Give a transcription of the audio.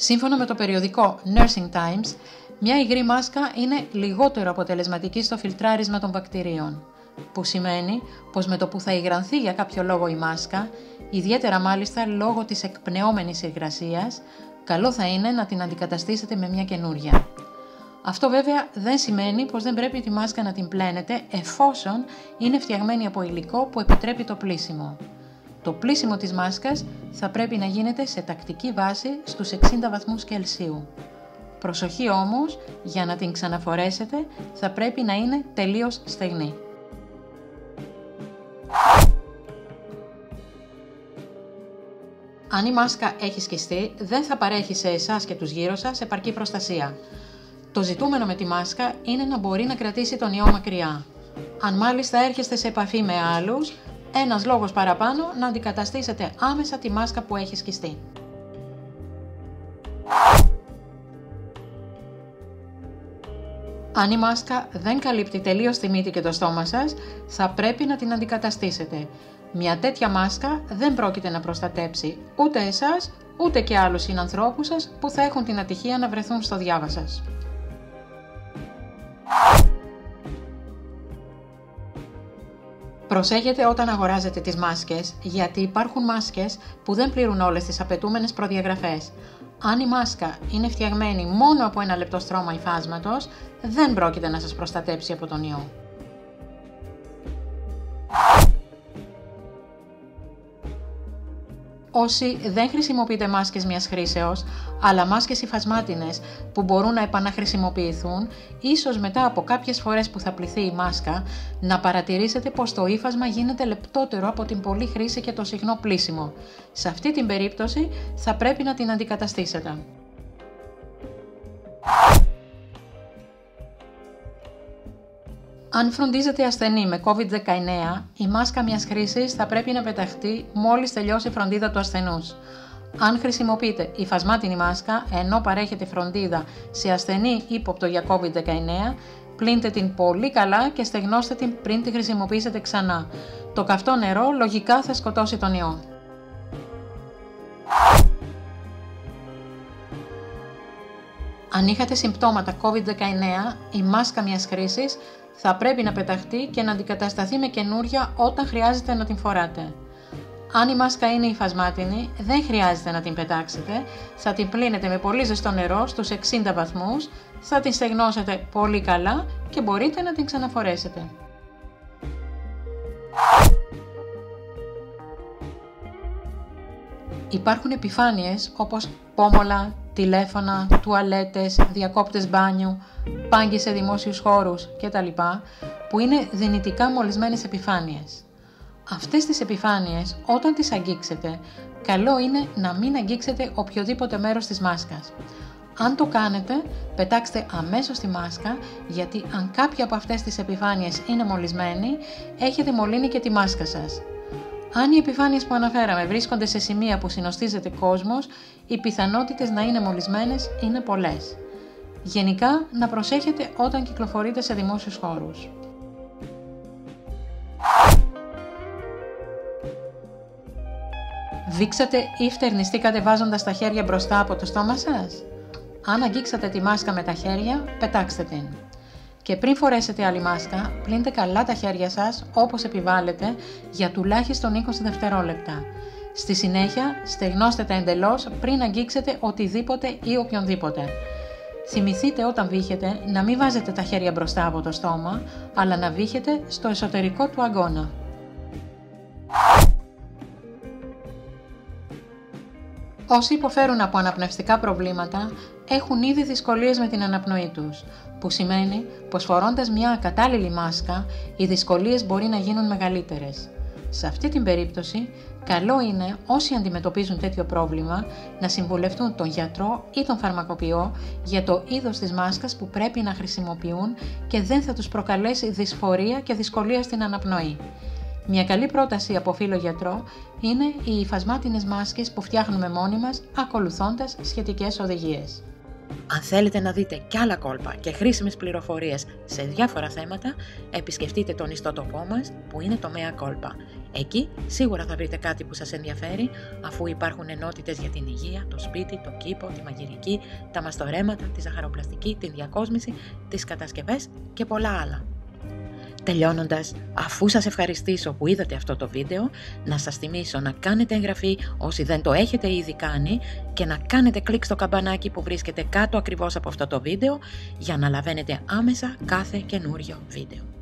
Σύμφωνα με το περιοδικό Nursing Times, μια υγρή μάσκα είναι λιγότερο αποτελεσματική στο φιλτράρισμα των βακτηρίων, που σημαίνει πως με το που θα υγρανθεί για κάποιο λόγο η μάσκα, ιδιαίτερα μάλιστα λόγω της εκπνεώμενης υγρασίας, καλό θα είναι να την αντικαταστήσετε με μια καινούρια. Αυτό βέβαια δεν σημαίνει πως δεν πρέπει τη μάσκα να την πλένετε εφόσον είναι φτιαγμένη από υλικό που επιτρέπει το πλύσιμο. Το πλύσιμο της μάσκας θα πρέπει να γίνεται σε τακτική βάση στους 60 βαθμούς Κελσίου. Προσοχή όμως, για να την ξαναφορέσετε θα πρέπει να είναι τελείως στεγνή. Αν η μάσκα έχει σκιστεί, δεν θα παρέχει σε εσάς και τους γύρω σας επαρκή προστασία. Το ζητούμενο με τη μάσκα είναι να μπορεί να κρατήσει τον ιό μακριά. Αν μάλιστα έρχεστε σε επαφή με άλλους, ένας λόγος παραπάνω να αντικαταστήσετε άμεσα τη μάσκα που έχει σκιστεί. Αν η μάσκα δεν καλύπτει τελείως τη μύτη και το στόμα σας, θα πρέπει να την αντικαταστήσετε. Μια τέτοια μάσκα δεν πρόκειται να προστατέψει ούτε εσάς, ούτε και άλλους συνανθρώπους σας που θα έχουν την ατυχία να βρεθούν στο διάβα σας. Προσέχετε όταν αγοράζετε τις μάσκες, γιατί υπάρχουν μάσκες που δεν πληρούν όλες τις απαιτούμενες προδιαγραφές. Αν η μάσκα είναι φτιαγμένη μόνο από ένα λεπτό στρώμα υφάσματος, δεν πρόκειται να σας προστατέψει από τον ιό. Όσοι δεν χρησιμοποιείτε μάσκες μιας χρήσεως, αλλά μάσκες υφασμάτινες που μπορούν να επαναχρησιμοποιηθούν, ίσως μετά από κάποιες φορές που θα πλυθεί η μάσκα, να παρατηρήσετε πως το ύφασμα γίνεται λεπτότερο από την πολλή χρήση και το συχνό πλύσιμο. Σε αυτή την περίπτωση θα πρέπει να την αντικαταστήσετε. Αν φροντίζετε ασθενή με COVID-19, η μάσκα μιας χρήσης θα πρέπει να πεταχτεί μόλις τελειώσει η φροντίδα του ασθενούς. Αν χρησιμοποιείτε υφασμάτινη μάσκα ενώ παρέχετε φροντίδα σε ασθενή ύποπτο για COVID-19, πλύντε την πολύ καλά και στεγνώστε την πριν τη χρησιμοποιήσετε ξανά. Το καυτό νερό λογικά θα σκοτώσει τον ιό. Αν είχατε συμπτώματα COVID-19, η μάσκα μιας χρήσης θα πρέπει να πεταχτεί και να αντικατασταθεί με καινούρια όταν χρειάζεται να την φοράτε. Αν η μάσκα είναι υφασμάτινη, δεν χρειάζεται να την πετάξετε, θα την πλύνετε με πολύ ζεστό νερό στους 60 βαθμούς, θα την στεγνώσετε πολύ καλά και μπορείτε να την ξαναφορέσετε. Υπάρχουν επιφάνειες όπως πόμολα, τηλέφωνα, τουαλέτες, διακόπτες μπάνιου, πάγκοι σε δημόσιους χώρους κτλ. Που είναι δυνητικά μολυσμένες επιφάνειες. Αυτές τις επιφάνειες, όταν τις αγγίξετε, καλό είναι να μην αγγίξετε οποιοδήποτε μέρος της μάσκας. Αν το κάνετε, πετάξτε αμέσως τη μάσκα, γιατί αν κάποια από αυτές τις επιφάνειες είναι μολυσμένη, έχετε μολύνει και τη μάσκα σας. Αν οι επιφάνειες που αναφέραμε βρίσκονται σε σημεία που συνοστίζεται κόσμος, οι πιθανότητες να είναι μολυσμένες είναι πολλές. Γενικά, να προσέχετε όταν κυκλοφορείτε σε δημόσιους χώρους. Βήξατε ή φτερνιστήκατε βάζοντας τα χέρια μπροστά από το στόμα σας? Αν αγγίξατε τη μάσκα με τα χέρια, πετάξτε την. Και πριν φορέσετε άλλη μάσκα, πλύνετε καλά τα χέρια σας όπως επιβάλλεται για τουλάχιστον 20 δευτερόλεπτα. Στη συνέχεια, στεγνώστε τα εντελώς πριν αγγίξετε οτιδήποτε ή οποιονδήποτε. Θυμηθείτε όταν βήχετε να μην βάζετε τα χέρια μπροστά από το στόμα, αλλά να βήχετε στο εσωτερικό του αγκώνα. Όσοι υποφέρουν από αναπνευστικά προβλήματα έχουν ήδη δυσκολίες με την αναπνοή τους, που σημαίνει πως φορώντας μια ακατάλληλη μάσκα, οι δυσκολίες μπορεί να γίνουν μεγαλύτερες. Σε αυτή την περίπτωση, καλό είναι όσοι αντιμετωπίζουν τέτοιο πρόβλημα να συμβουλευτούν τον γιατρό ή τον φαρμακοποιό για το είδος της μάσκας που πρέπει να χρησιμοποιούν και δεν θα τους προκαλέσει δυσφορία και δυσκολία στην αναπνοή. Μια καλή πρόταση από φίλο γιατρό είναι οι υφασμάτινες μάσκες που φτιάχνουμε μόνοι μας ακολουθώντας σχετικές οδηγίες. Αν θέλετε να δείτε κι άλλα κόλπα και χρήσιμες πληροφορίες σε διάφορα θέματα, επισκεφτείτε τον ιστότοπό μας που είναι το Mea Culpa. Εκεί σίγουρα θα βρείτε κάτι που σας ενδιαφέρει, αφού υπάρχουν ενότητες για την υγεία, το σπίτι, το κήπο, τη μαγειρική, τα μαστορέματα, τη ζαχαροπλαστική, την διακόσμηση, τις κατασκευές και πολλά άλλα. Τελειώνοντας, αφού σας ευχαριστήσω που είδατε αυτό το βίντεο, να σας θυμίσω να κάνετε εγγραφή όσοι δεν το έχετε ήδη κάνει και να κάνετε κλικ στο καμπανάκι που βρίσκεται κάτω ακριβώς από αυτό το βίντεο για να λαβαίνετε άμεσα κάθε καινούριο βίντεο.